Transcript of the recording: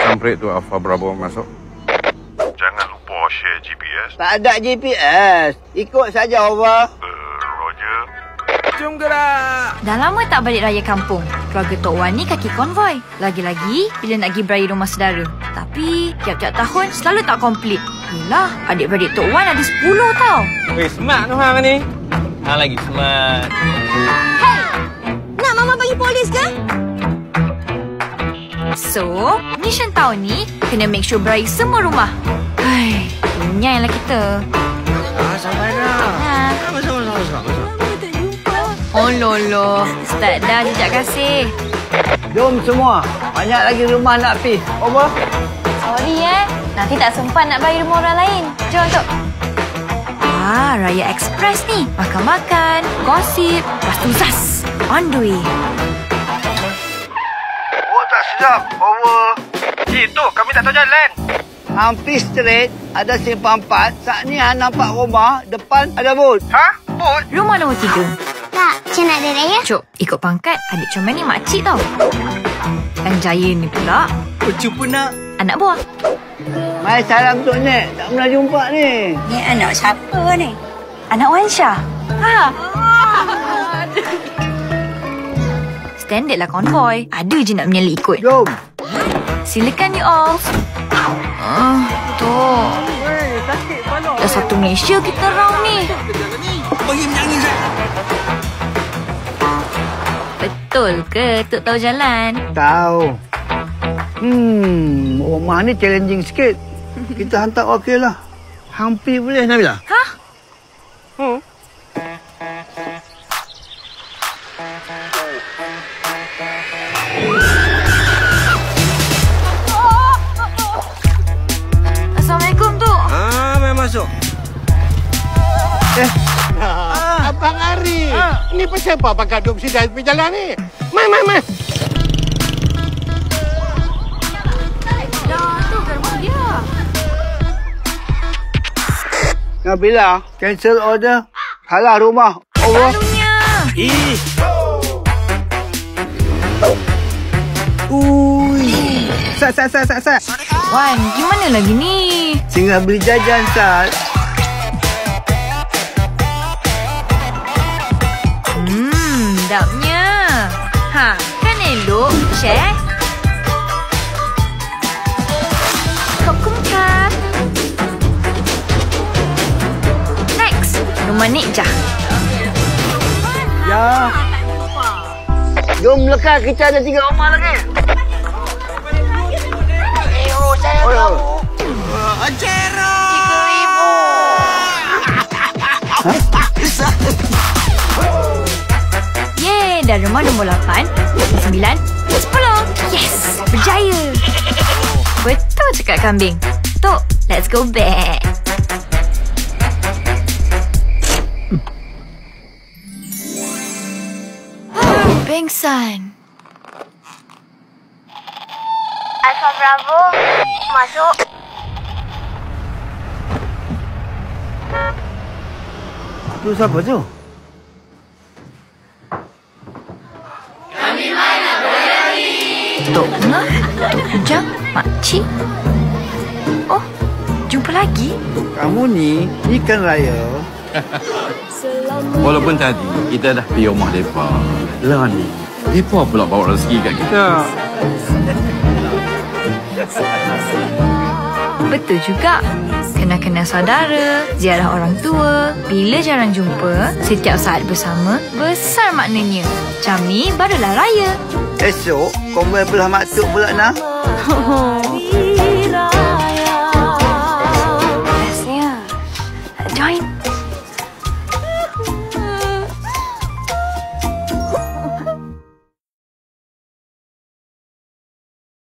Kampret tu Alfa Bravo masuk. Jangan lupa share GPS. Tak ada GPS. Ikut saja, Over. Roger. Jom gerak. Dah lama tak balik raya kampung. Keluarga Tok Wan ni kaki konvoi. Lagi-lagi bila nak pergi beraya rumah saudara. Tapi tiap-tiap tahun selalu tak komplit. Yelah, adik-beradik Tok Wan ada 10 tau. Weh, smart tu hang ni. Hang lagi smart. Hey! Nak Mama bagi polis ke? So, mission tahun ni kena make sure beraya semua rumah. Hai, punyailah kita. Sampai dah. Masuk. Oh lolo, start dah jejak kasih. Jom semua. Banyak lagi rumah nak pergi. Over. Sorry nanti tak sempat nak bagi rumah orang lain. Jom. Raya Express ni. Makan-makan, gosip, lepas tu zas. On the way. Oh, tak sedap. Over. Itu, kami tak tahu jalan. Hampir straight. Ada simpang 4. Saat ni hang nampak rumah. Depan ada bot. Ha? Bot? Rumah nombor 3. Tak, macam nak ada raya? Cuk, ikut pangkat adik comel ni makcik tau. Yang jaya ni pula Cuba nak. anak buah. Mai salam untuk Nek. Tak pernah jumpa ni. Ni anak siapa ni? Anak Wan Syah. Standard lah konvoi. Ada je nak menyala ikut. Jom. Silakan you all. Tu. Dah satu Malaysia kita round ni. Bagi menyanyi saya. Betul ke Tok tahu jalan? Tahu. Rumah ni challenging sikit. Kita hantar okey lah. Hampir boleh, Nabila. Hah? Assalamualaikum, Tok. Mai masuk. Abang Ari. Ni pasal apa abang gaduh mesti dah pergi jalan ni? Mai. Dah, tu kan rumah dia. Nabila, cancel order. Halah rumah. Over. Malunya. Sat. Wan, gimana lagi ni? Singgah beli jajan, Sat. Sedapnya. Kan elok, Chef? Kop. Next, rumah Nik Jah. Ya. Jom lekas, kita ada 3 rumah lagi. Saya tahu. Encero. 3,000. Yeay, dah rumah nombor 8, 9, 10. Yes, berjaya. Betul cakap kambing. Tok, let's go back. Pengsan. Alfa Bravo, masuk. Tu siapa tu? Tok Ngah, Tok Ujang, Makcik. Oh, jumpa lagi. Kamu ni ikan raya. Walaupun tadi kita dah pergi rumah mereka. Lah ni, mereka pula bawa rezeki kat kita. Betul juga. Kenal-kenal saudara, ziarah orang tua. Bila jarang jumpa, setiap saat bersama, besar maknanya. Macam ni barulah raya. Esok, kau belah maksud pula nak.